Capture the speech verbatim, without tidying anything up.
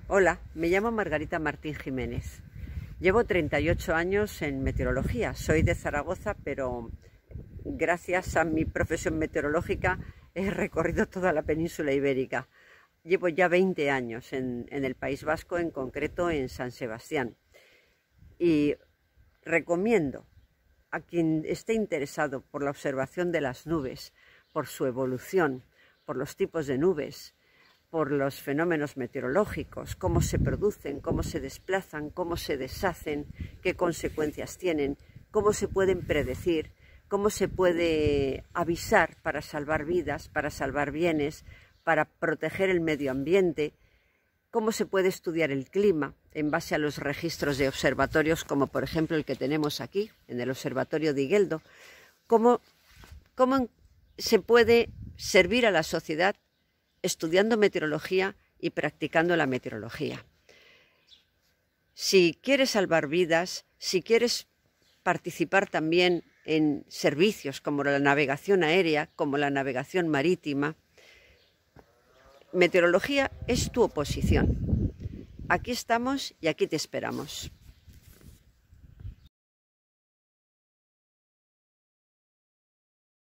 Hola, me llamo Margarita Martín Jiménez. Llevo treinta y ocho años en meteorología. Soy de Zaragoza, pero gracias a mi profesión meteorológica he recorrido toda la península ibérica. Llevo ya veinte años en, en el País Vasco, en concreto en San Sebastián. Y recomiendo a quien esté interesado por la observación de las nubes, por su evolución, por los tipos de nubes, por los fenómenos meteorológicos, cómo se producen, cómo se desplazan, cómo se deshacen, qué consecuencias tienen, cómo se pueden predecir, cómo se puede avisar para salvar vidas, para salvar bienes, para proteger el medio ambiente, cómo se puede estudiar el clima en base a los registros de observatorios, como por ejemplo el que tenemos aquí, en el Observatorio de Igueldo, cómo, cómo se puede servir a la sociedad estudiando meteorología y practicando la meteorología. Si quieres salvar vidas, si quieres participar también en servicios como la navegación aérea, como la navegación marítima, meteorología es tu oposición. Aquí estamos y aquí te esperamos.